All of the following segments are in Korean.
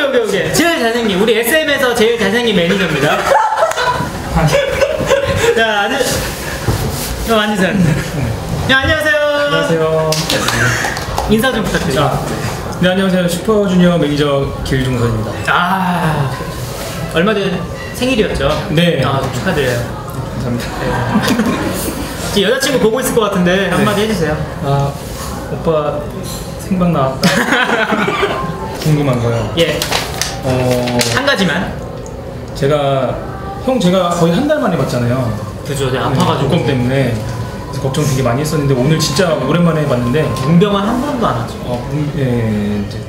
오케이. 제일 잘생긴 우리 SM에서 제일 잘생긴 매니저입니다. 자, 앉으세요. 네, 안녕하세요. 안녕하세요. 인사 좀 부탁드립니다. 네, 안녕하세요. 슈퍼주니어 매니저 길종선입니다. 아, 얼마 전 생일이었죠? 네. 아, 축하드려요. 감사합니다. 네. 여자친구 보고 있을 것 같은데 한마디 해주세요. 아, 오빠 생방 나왔다. 궁금한 거요. 예. 한 가지만. 제가 거의 한 달 만에 봤잖아요. 그죠, 네, 아파가지고. 독감 때문에. 그래서 걱정 되게 많이 했었는데 오늘 진짜 오랜만에 봤는데 문병은 한 번도 안 왔죠. 예, 이제.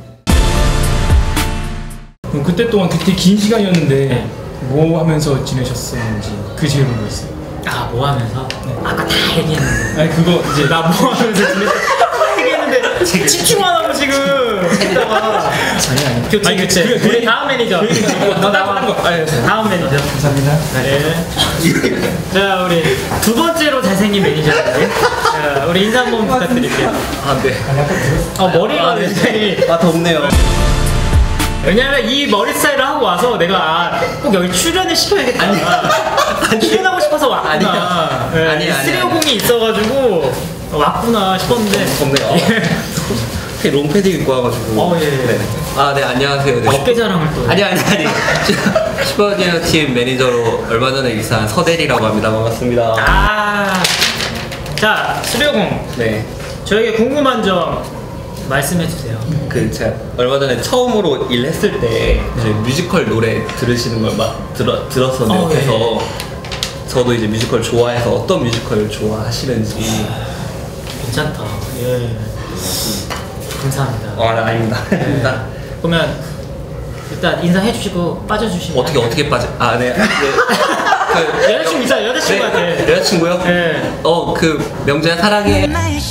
그럼 그때 동안 되게 긴 시간이었는데 네. 뭐 하면서 지내셨었는지 그 제일 궁금했어요. 아, 뭐 하면서? 네. 아까 다 얘기했는데. 아니 그거 이제 나 뭐 하면서 지냈어? 얘기했는데 집중 안 하고 지금 했다가 아니 교체. 그 우리 다음 매니저. 너 나와. 다음 매니저. 감사합니다. 네. 자, 우리 두 번째로 잘생긴 매니저인데. 자, 우리 인사 한번 부탁드릴게요. 아, 네. 머리가 굉장히. 아, 덥네요. 왜냐면 이 머리 스타일을 하고 와서 내가 꼭 여기 출연을 시켜야겠다. 출연하고 싶어서 왔구나. 아니야. 350이 있어가지고 왔구나 싶었는데. 덥네요. 롱패딩 입고 와가지고. 예. 네. 아, 네, 안녕하세요. 네. 어깨 자랑을 또. 아니. 슈퍼주니어 팀 매니저로 얼마 전에 입사한 서대리라고 합니다. 반갑습니다. 아. 자, 350. 네. 저에게 궁금한 점 말씀해주세요. 제가 얼마 전에 처음으로 일했을 때 이제 뮤지컬 노래 들으시는 걸 막 들었었는데 그래서 저도 이제 뮤지컬 좋아해서 어떤 뮤지컬 좋아하시는지. 괜찮다. 예. 감사합니다. 아닙니다. 네. 그러면 일단 인사해주시고 빠져주시면. 어떻게 빠져? 아, 네. 여자친구 있어요, 여자친구한테. 네, 여자친구요? 네. 명재야 사랑해.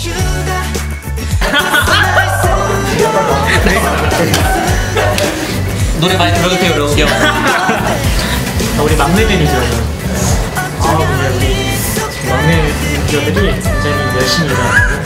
노래 많이 들어주세요, 여러분. 우리 막내 매니저. 우리 막내 매니저들이 굉장히 열심히 일하고